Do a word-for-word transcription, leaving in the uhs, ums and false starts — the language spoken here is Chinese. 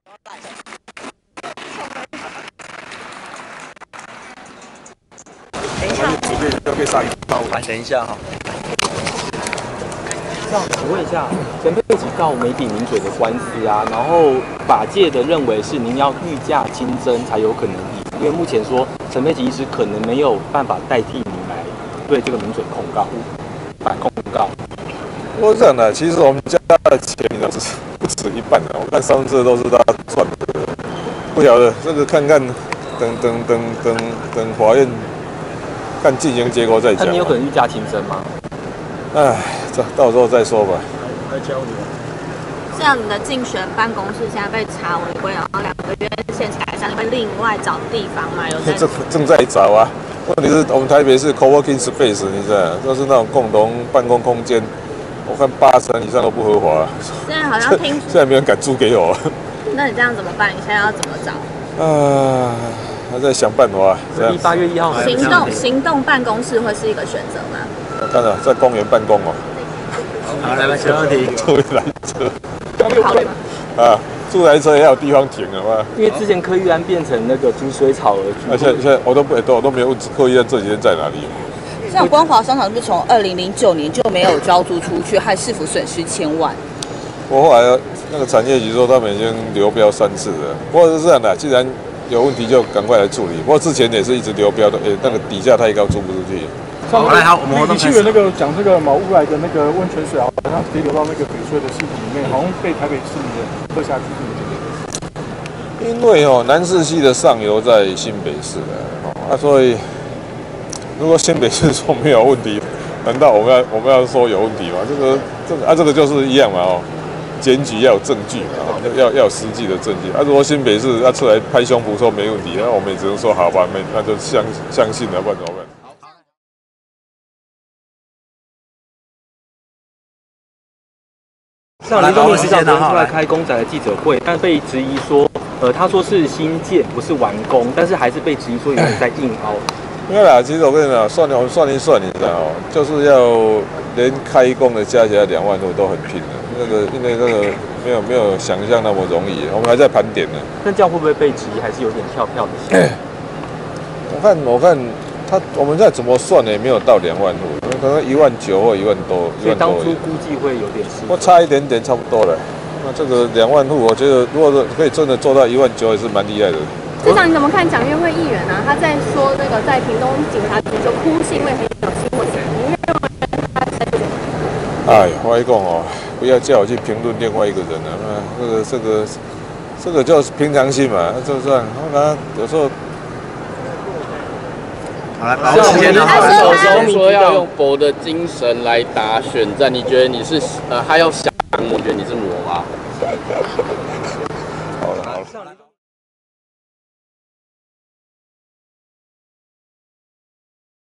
等一下， 要被杀一刀。 等一下哈。 那请问一下，陈佩琪告梅炳名嘴的官司啊，然后法界的认为是您要御驾亲征才有可能赢，因为目前说陈佩琪医师可能没有办法代替您来对这个名嘴控告、反控告。 我讲呢，其实我们家的钱都是不止一半的，我看三分之二都是他赚的，不晓得这个看看，等等等等等法院看进行结果再讲。 那你有可能御驾亲征吗？ 唉，这到时候再说吧。 来教你。 像你的竞选办公室现在被查违规，然后两个月限期改善，你会另外找地方吗？有在正正在找啊。问题是我们台北市 coworking space， 你知道，都是那种共同办公空间，我看八成以上都不合法、啊。 现在好像听， 现在没人敢租给我。 那你这样怎么办？你现在要怎么找？ 啊，还在想办法、啊。 所以八月一号行动行动办公室会是一个选择吗？ 我看了，在公园办公哦。 好，来吧，没问题。 坐一台车。 好了吗？ 啊，住台车也要有地方停了嘛。 因为之前柯玉安变成那个逐水草而居， 而且现在我都不都我都没有问柯玉安这几天在哪里。 像光华商场是不是从二零零九年就没有交租出去，害市府损失千万？ 我后来那个产业局说他们已经流标三次了，不过是这样的，既然有问题就赶快来处理。不过之前也是一直流标的，诶，那个底价太高，租不出去。 好， 来好，我们活动开始。 你去的那个讲这个毛乌来的那个温泉水啊，好像直接流到那个翡翠的系统里面，好像被台北市民的喝下去。 因为哦，南势系的上游在新北市的，哦，啊，所以如果新北市说没有问题，难道我们要我们要说有问题吗？这个这个啊，这个就是一样嘛哦，检举要有证据嘛，哦，要要有实际的证据。啊，如果新北市要出来拍胸脯说没问题，那我们也只能说好吧，没那就相相信了，不然怎么办？ 像林宗明市长昨天出来开公仔的记者会，但被质疑说，呃，他说是新建不是完工，但是还是被质疑说有人在硬凹。 没有啦，其实我跟你讲，算我们算一算，你知道哦，就是要连开工的加起来两万多都很拼的，那个因为那个没有没有想象那么容易，我们还在盘点呢。 那这样会不会被质疑还是有点跳票的心？ 我看我看他我们在怎么算呢？也没有到两万户，可能一万九或一万多， 所以当初估计会有点失。 我差一点点，差不多了。那这个两万户，我觉得如果是可以真的做到一万九，也是蛮厉害的。 市长，你怎么看蒋月惠议员啊？他在说那个在屏东警察局就哭是因为很有心或什么？你认为他在做什么？ 哎，我一讲哦，不要叫我去评论另外一个人了、啊。那这个这个这个就是平常心嘛，就这样。我看有时候。 好来，把时间拿好。 老师说要用佛的精神来打选战，你觉得你是呃，他要降魔，觉得你是魔吗？ 好了好了。